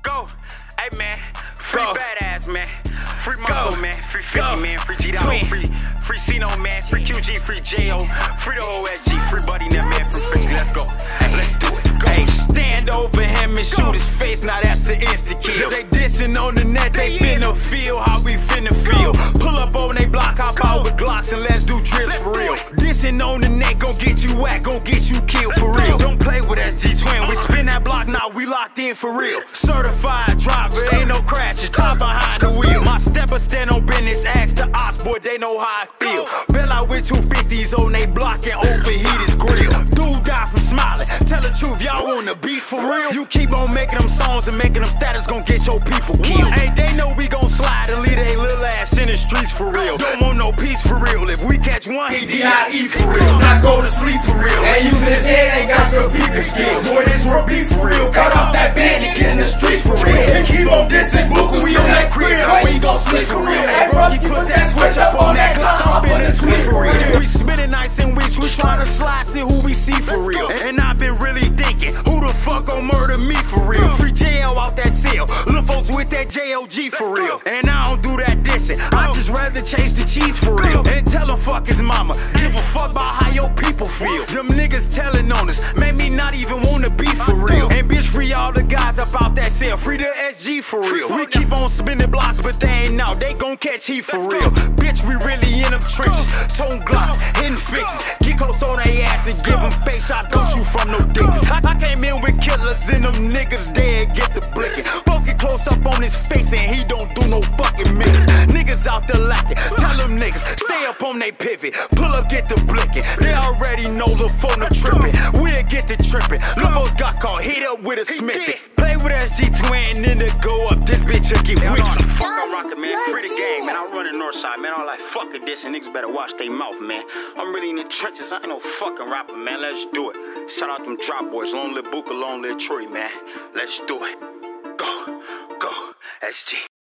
Go. Hey, man. Free badass, man. Free Mongo, man. Free 50, man. Free G-Dog. Free Cino, man. Free QG. Free J.O. Free the OSG. Free Buddy, that man from Frisky. Let's go. Let's do it. Go. Hey, stand over him and shoot his face. Now that's an instant kill. They dissing on the net. They finna feel how we finna feel. Pull up on they block, hop out with Glocks and let's do drips for real. Dissing on the net gon' get you whacked, gon' get you killed for real. Don't play with SG Twin. We spin that block, now we locked in for real. Certified driver, ain't no crashes, top behind the wheel. My stepper stand on business, ask the ops, boy, they know how I feel. Bell out with 250s on they block and overheat his grill. Dude die from smiling, tell the truth, y'all wanna beef for real? You keep on making them songs and making them status, gon' get your people killed. Hey, they know we gon' slide and leave they little ass in the streets for real. Don't want no peace for real, if we catch one, he D.I.E. for real. Not go to sleep for real, ain't using his head, ain't got good people skills. Boy, this real beef for real, cut off that band and get in the streets for real. And keep on dissing, book we on that crib, and we gon' sleep for real. Hey, bro, you put that switch up on that Glock, I'm in the tweet for real. We spinning nights and weeks, we tryna slide, see who we see for real. And I've been really thinking, who the fuck gon' murder me for real? Free JL out that cell, little folks with that JOG for real. And I don't do that dissing, I just rather chase the cheese for real. And tell him fuck his mama, give a fuck about how your people feel. Them niggas telling on us, made me not even wanna be for real. And bitch, free all the guys up out that cell, free the SG for real. We keep on spinning blocks, but they ain't out, they gon' catch heat for real. Bitch, we really in them trenches, tone glocks, hitting fixes. Get close on they ass and give them face shots, don't shoot from no distance. I came in with killers and them niggas dead, get the blicking. Folks get close up on his face and he don't do no fucking misses. Niggas out there lacking, tell them niggas, stay up on they pivot. Pull up, get the blicking, they already know the phone are tripping. We'll get the tripping, little folks got caught, hit up with a smithy. Play with SG Twin and then go up, this bitch will get wicked. Fuck I'm rockin', man. Free the gang, man. I run the north side, man. I'm like, fuck it, this, and niggas better watch their mouth, man. I'm really in the trenches. I ain't no fucking rapper, man. Let's do it. Shout out them drop boys. Long live Buka, long live Troy, man. Let's do it. Go, SG.